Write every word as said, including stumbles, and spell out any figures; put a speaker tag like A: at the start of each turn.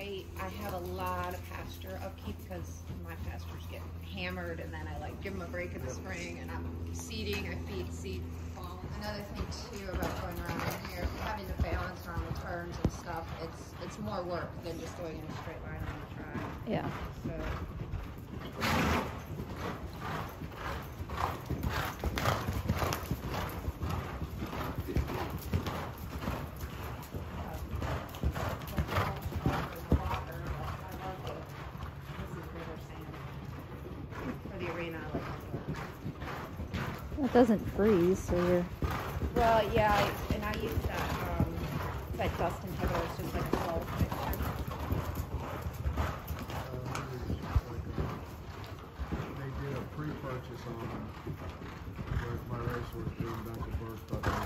A: I I have a lot of pasture upkeep because my pastures get hammered, and then I like give them a break in the spring, and I'm seeding. I feed seed fall. Another thing too about going around here, having to balance around the turns and stuff. It's it's more work than just going in a straight line on the drive.
B: Yeah.
A: So.
B: It doesn't freeze, so you're...
A: Well, yeah, I, and I use that, um, that dust inhibitor. It's just like a salt mixture.
C: They did a pre-purchase on my racehorse being done to birth by the